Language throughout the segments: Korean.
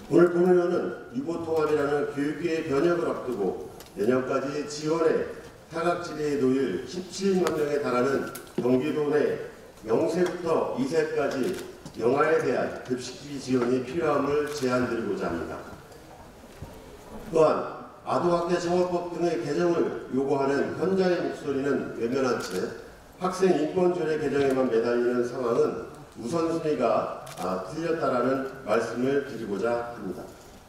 오늘 본의원은 유보통합이라는 교육계의 변혁을 앞두고 내년까지 지원에 사각지대에 놓일 17만 명에 달하는 경기도 내 0세부터 2세까지 영아에 대한 급식비 지원이 필요함을 제안드리고자 합니다. 또한 아동학대처벌법 등의 개정을 요구하는 현장의 목소리는 외면한 채 학생 인권조례 개정에만 매달리는 상황은 우선순위가 틀렸다라는 말씀을 드리고자 합니다.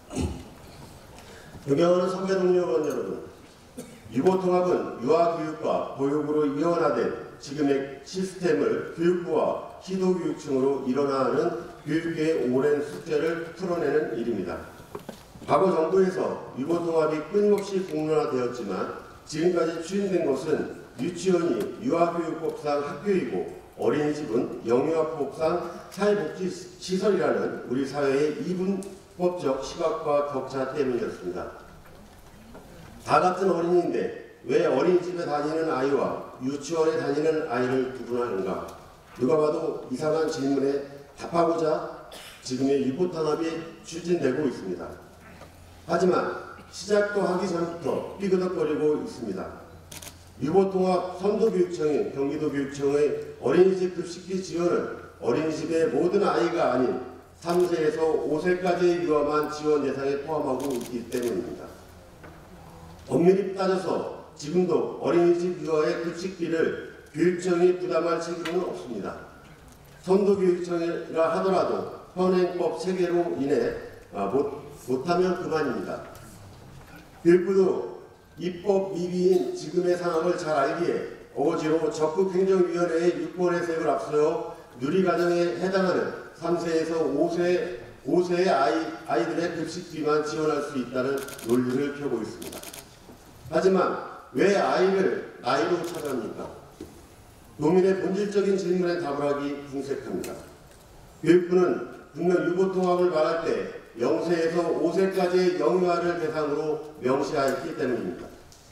존경하는 선배 동료 의원 여러분, 유보통합은 유아교육과 보육으로 이원화된 지금의 시스템을 교육부와 시도교육청으로 일원화하는 교육계의 오랜 숙제를 풀어내는 일입니다. 과거 정부에서 유보통합이 끊임없이 공론화되었지만 지금까지 추진된 것은 유치원이 유아교육법상 학교이고 어린이집은 영유아법상 사회복지시설이라는 우리 사회의 이분법적 시각과 격차 때문이었습니다. 다 같은 어린이인데 왜 어린이집에 다니는 아이와 유치원에 다니는 아이를 구분하는가? 누가 봐도 이상한 질문에 답하고자 지금의 유보통합이 추진되고 있습니다. 하지만 시작도 하기 전부터 삐그덕거리고 있습니다. 유보통합 선도교육청인 경기도교육청의 어린이집 급식비 지원은 어린이집의 모든 아이가 아닌 3세에서 5세까지의 유아만 지원 대상에 포함하고 있기 때문입니다. 엄밀히 따져서 지금도 어린이집 유아의 급식비를 교육청이 부담할 책임은 없습니다. 선도교육청이라 하더라도 현행법 체계로 인해 못하면 그만입니다. 교육부도 입법 미비인 지금의 상황을 잘 알기에 어거지로 적극행정위원회의 유권 해석을 앞세워 누리가정에 해당하는 3세에서 5세의 아이들의 급식비만 지원할 수 있다는 논리를 펴고 있습니다. 하지만 왜 아이를 나이로 찾아합니까? 도민의 본질적인 질문에 답을 하기 궁색합니다. 교육부는 분명 유보통합을 말할 때 0세에서 5세까지의 영유아를 대상으로 명시하였기 때문입니다.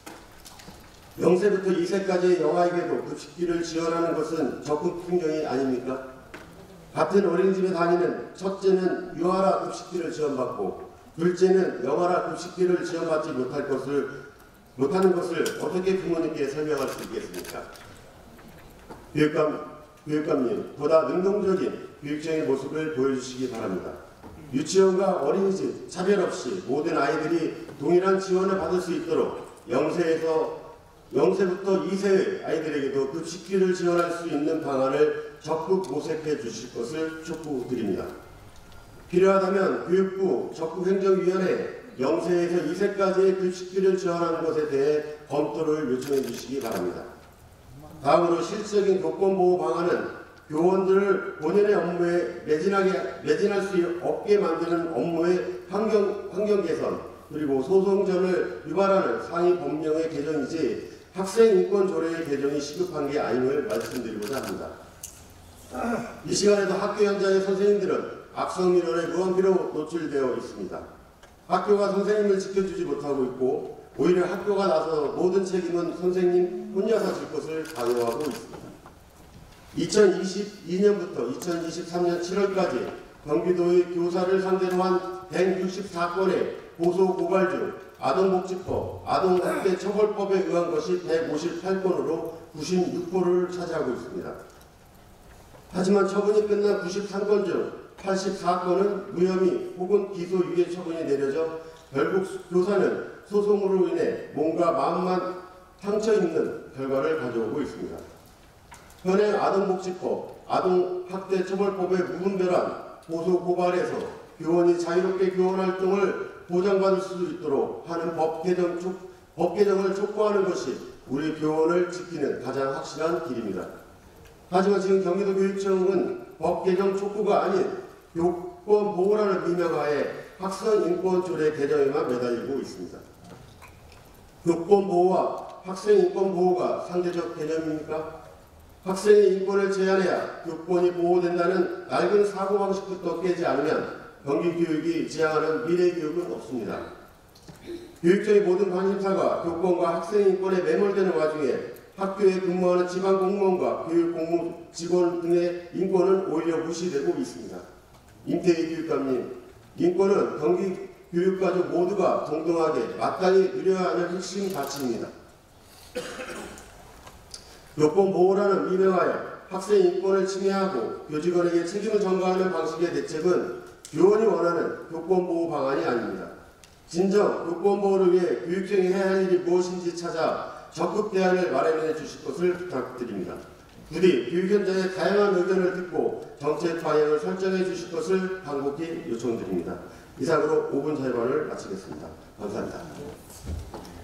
0세부터 2세까지의 영아에게도 급식비를 지원하는 것은 적극 행정이 아닙니까? 같은 어린이집에 다니는 첫째는 유아라 급식비를 지원받고 둘째는 영아라 급식비를 지원받지 못하는 것을 어떻게 부모님께 설명할 수 있겠습니까? 교육감님, 보다 능동적인 교육청의 모습을 보여주시기 바랍니다. 유치원과 어린이집 차별 없이 모든 아이들이 동일한 지원을 받을 수 있도록 0세부터 2세의 아이들에게도 급식비를 지원할 수 있는 방안을 적극 모색해 주실 것을 촉구드립니다. 필요하다면 교육부 적극행정위원회 0세에서 2세까지의 급식비를 지원하는 것에 대해 검토를 요청해 주시기 바랍니다. 다음으로 실질적인 교권보호 방안은 교원들을 본연의 업무에 매진할 수 없게 만드는 업무의 환경 개선, 그리고 소송전을 유발하는 상위 법령의 개정이지 학생인권조례의 개정이 시급한 게 아님을 말씀드리고자 합니다. 이 시간에도 학교 현장의 선생님들은 악성민원에 무한비로 노출되어 있습니다. 학교가 선생님을 지켜주지 못하고 있고 오히려 학교가 나서 모든 책임은 선생님 혼자서 질 것을 강요하고 있습니다. 2022년부터 2023년 7월까지 경기도의 교사를 상대로 한 164건의 고소 고발 중 아동복지법, 아동학대처벌법에 의한 것이 158건으로 96%를 차지하고 있습니다. 하지만 처분이 끝난 93건 중 84건은 무혐의 혹은 기소 유예 처분이 내려져 결국 교사는 소송으로 인해 몸과 마음만 상처 입는 결과를 가져오고 있습니다. 현행 아동복지법, 아동학대처벌법의 무분별한 고소 고발에서 교원이 자유롭게 교원활동을 보장받을 수 있도록 하는 법 개정을 촉구하는 것이 우리 교원을 지키는 가장 확실한 길입니다. 하지만 지금 경기도교육청은 법 개정 촉구가 아닌 교권 보호라는 미명하에 학생인권조례 개정에만 매달리고 있습니다. 교권 보호와 학생인권 보호가 상대적 개념입니까? 학생의 인권을 제한해야 교권이 보호된다는 낡은 사고방식부터 깨지 않으면 경기교육이 지향하는 미래교육은 없습니다. 교육청의 모든 관심사가 교권과 학생인권에 매몰되는 와중에 학교에 근무하는 지방공무원과 교육공무 직원 등의 인권은 오히려 무시되고 있습니다. 임태희 교육감님, 인권은 경기 교육가족 모두가 동등하게 마땅히 누려야 하는 핵심 가치입니다. 요건 보호라는 미명하에 학생 인권을 침해하고 교직원에게 책임을 전가하는 방식의 대책은 교원이 원하는 교권보호 방안이 아닙니다. 진정 교권보호를 위해 교육청이 해야 할 일이 무엇인지 찾아 적극 대안을 마련해 주실 것을 부탁드립니다. 부디 교육 현장의 다양한 의견을 듣고 정책 방향을 설정해 주실 것을 간곡히 요청드립니다. 이상으로 5분 자유반을 마치겠습니다. 감사합니다.